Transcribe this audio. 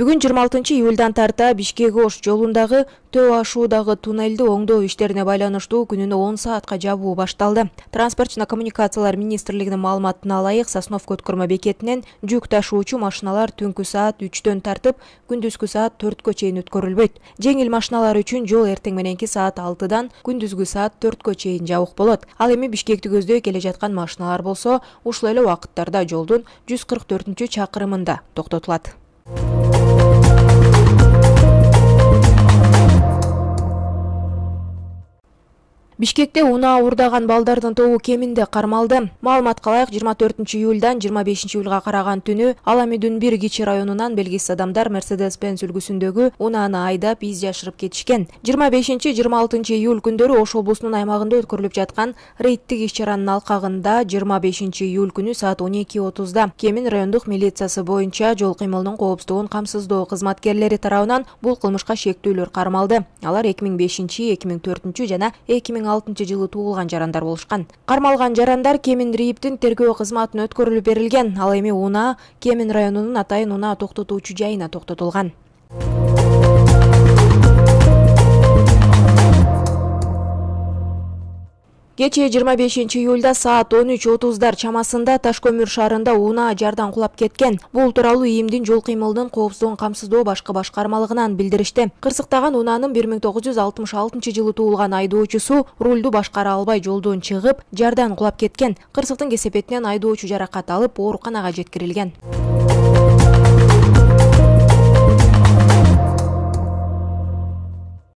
Бүгүн 26-июлдан тарта Бишкек-Ош жолундагы Төө ашуудагы туннелди оңдоо иштерине байланыштуу күнүнө 10 саатка жабуу башталды. Транспорт жана коммуникациялар министрлигинин маалыматына ылайык, Сосновка өткөрмө бекетинен жүк ташуучу машиналар түнкү саат 3-төн тартып, күндүзгү саат 4кө чейин өткөрүлбөйт. Жеңил машиналар үчүн жол эртең мененки саат 6-дан күндүзгү саат 4кө чейин жабык болот. Ал эми Бишкекти көздөй келе жаткан машиналар болсо, ушул эле убакыттарда жолдун 144-чакырымында токтотулат. Бишкекте унаа уурдаган балдардын тобу кеминде кармалды. Маалыматка ылайык 24-июлдан 25-июлга караган түнү Аламидүн 1 кичи районунан белгисиз адамдар Mercedes-Benz үлгүсүндөгү унааны айдап из жашырып кетишкен. 25-26-июль күндөрү Ош облусунун аймагында өткөрүлүп жаткан рейдтик иш-чаранын алкагында 25-июль күнү саат 12:30да Кемин райондук милициясы боюнча жол кыймылынын коопсуздугун камсыздоо кызматкерлери тарабынан бул кылмышка шектүүлөр кармалды. Алар 2005, 2004 жана 2006-жылы туулган жарандар болушкан. Кармалган жарандар Кемин РИИБтин тергөө кызматына өткөрүлүп берилген. Ал эми унаа Кемин районунун атайын унаа токтотуучу жайына токтотулган. Кечээ 25-июлда саат 13:30 чамасында Ташкөмүр шаарында унаа жардан кулап кеткен. Бул тууралуу ИИМдин жол кыймылынын коопсуздугун камсыздоо башкы башкармалыгынан билдиришти. Кырсыктаган унаанын 1966-жылы туулган айдоочусу рулду башкара албай жолдон чыгып, жардан кулап кеткен. Кырсыктын кесепетинен айдоочу жаракат алып, ооруканага жеткирилген.